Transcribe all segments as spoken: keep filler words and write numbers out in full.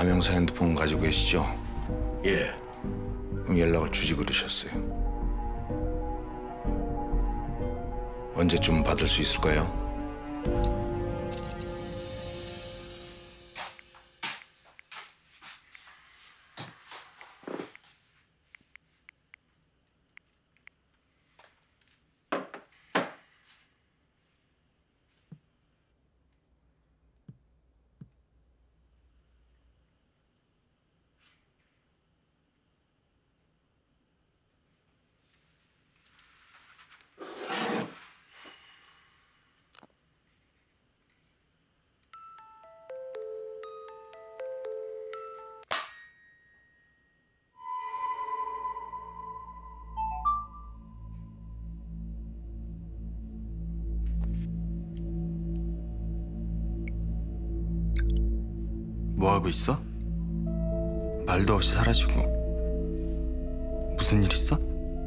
남영사 핸드폰 가지고 계시죠? 예. 그럼 연락을 주지 그러셨어요. 언제쯤 받을 수 있을까요? 뭐 하고 있어? 말도 없이 사라지고. 무슨 일 있어?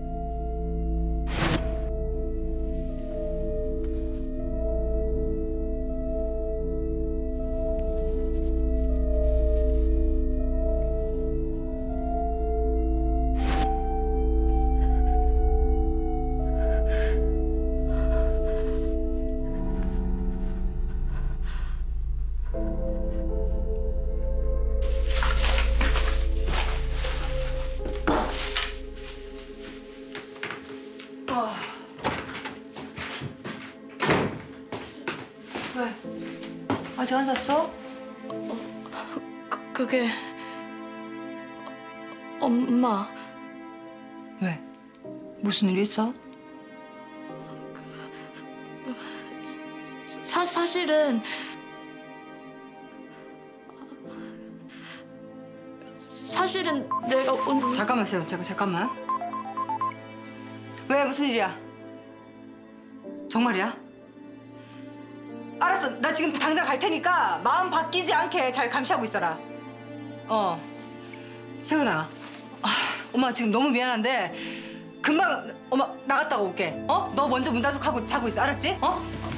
왜? 아직 안 잤어? 어, 그, 그게... 엄마... 왜? 무슨 일 있어? 사, 사실은... 사실은 내가 오늘... 잠깐만, 세연. 잠깐, 잠깐만. 왜? 무슨 일이야? 정말이야? 알았어. 나 지금 당장 갈 테니까 마음 바뀌지 않게 잘 감시하고 있어라. 어. 세훈아. 아, 엄마 지금 너무 미안한데 금방 엄마 나갔다가 올게. 어? 너 먼저 문 닫고 자고 있어. 알았지? 어?